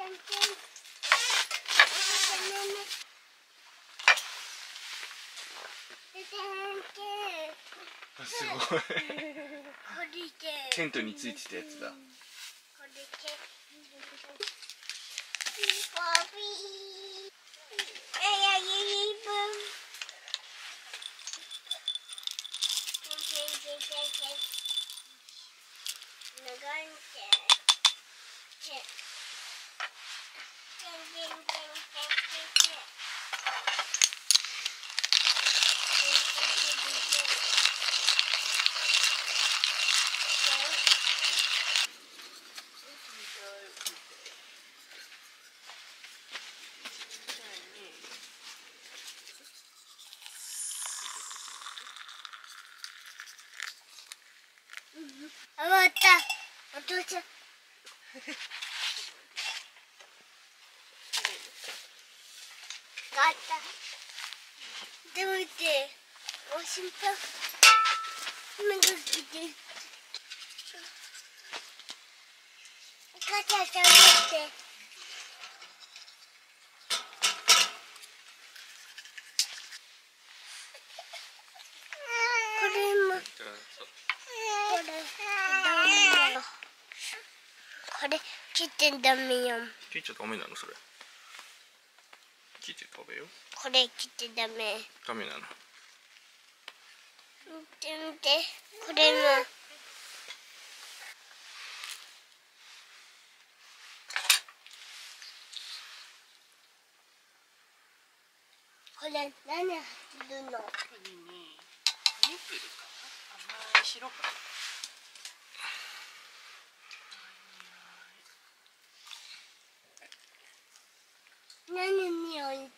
すごい。テントについてたやつだ。 終わった。お父ちゃん。あった。でも見て、おしんぱ。目が来て。お母ちゃん、触って。これも。これ切ってダメよ。 切っちゃダメなのそれ。切って食べよう。 これ切ってダメ。 ダメなの。 見て見て。これも。これ何入るの？これね、メープルかな？甘いシロップ。何においしいの？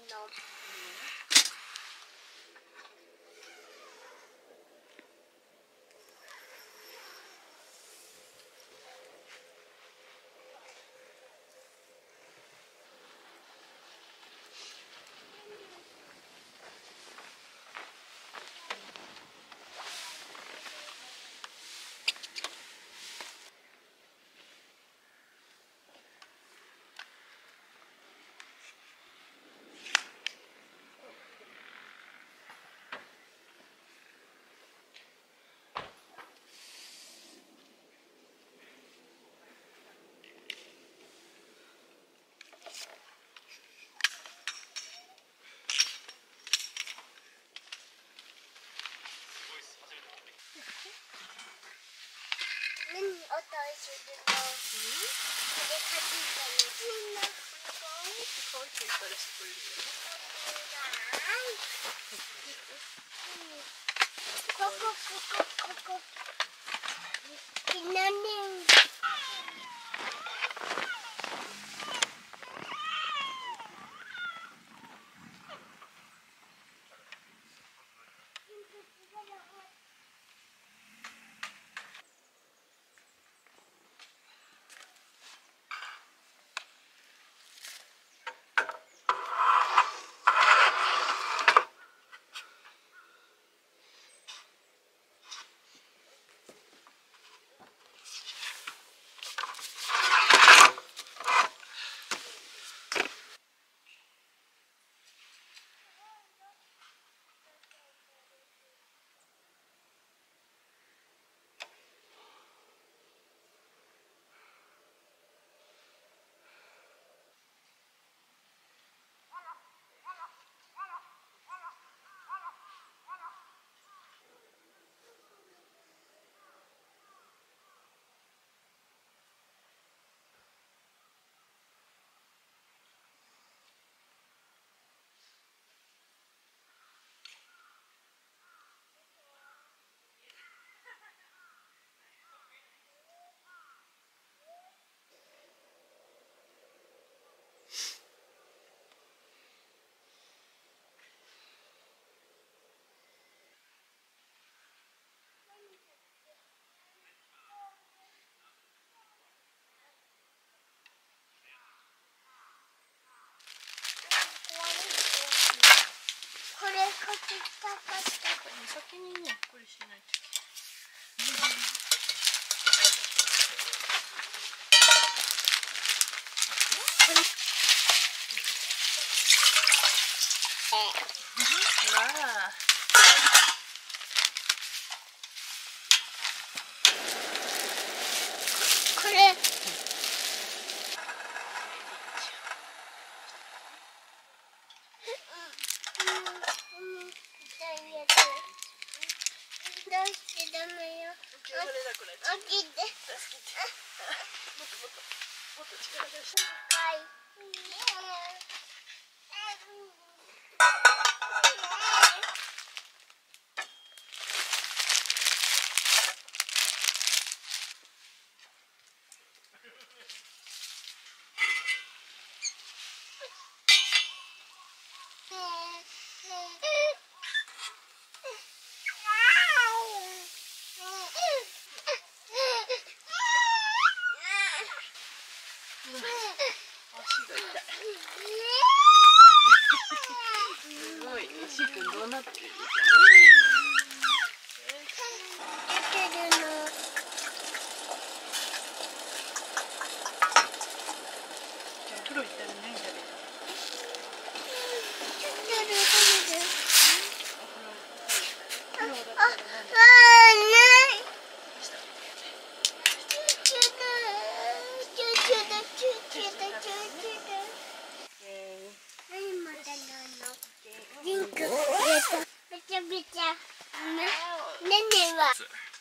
何音するの？これかじったの。みんなかわいいって顔ついたらしてくれるよ。ここ。ひなねん。先にね、これしないといけない。 これダメよ。起きて。もっと力出して。はい。 すごい、石くんどうなってる？お風呂行ったら何食べる？ リンクめちゃめちゃねねは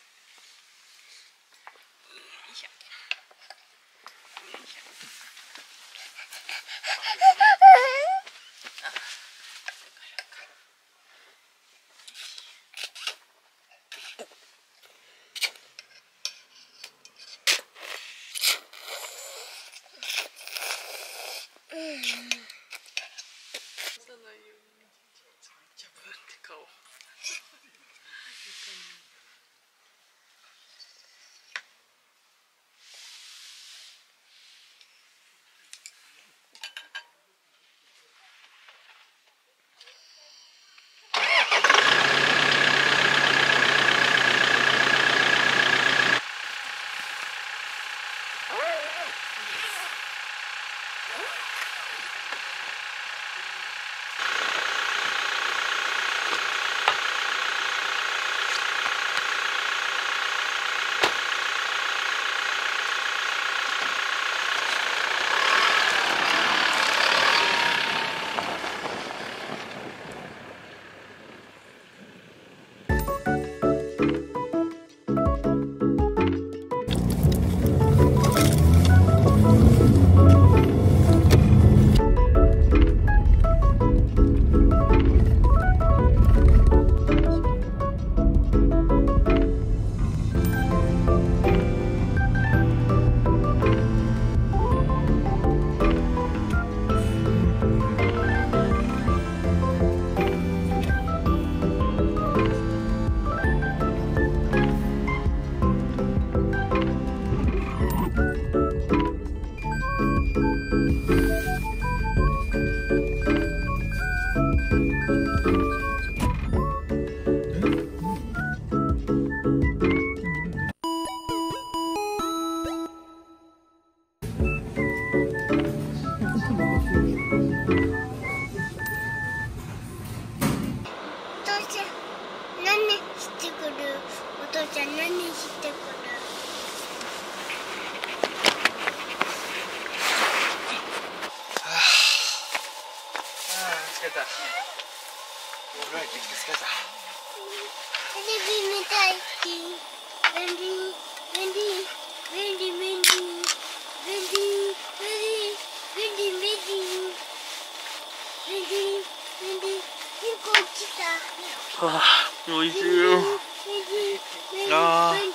あー、おいしいよ。あー、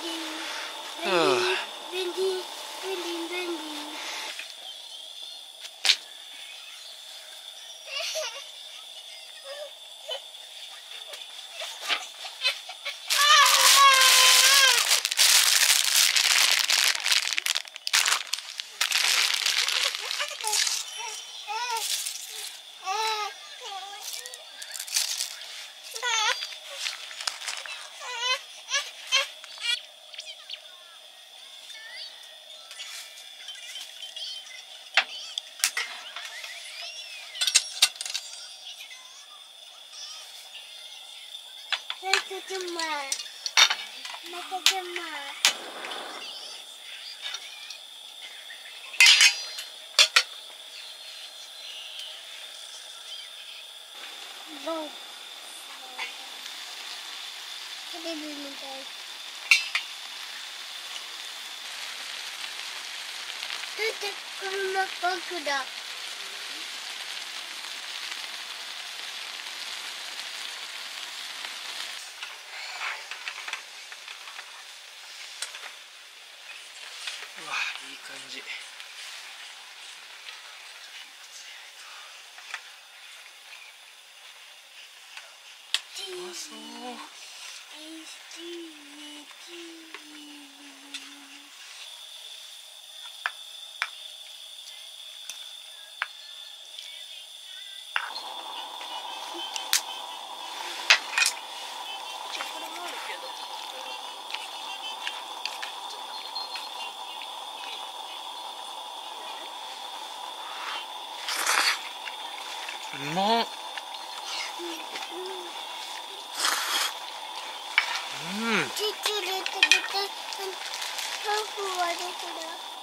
テレビみたい。車パックだ。 うわ、いい感じ。うまそう。 これもあるけど。 うまっ。 チュチュで食べた。ハーフはどこだ？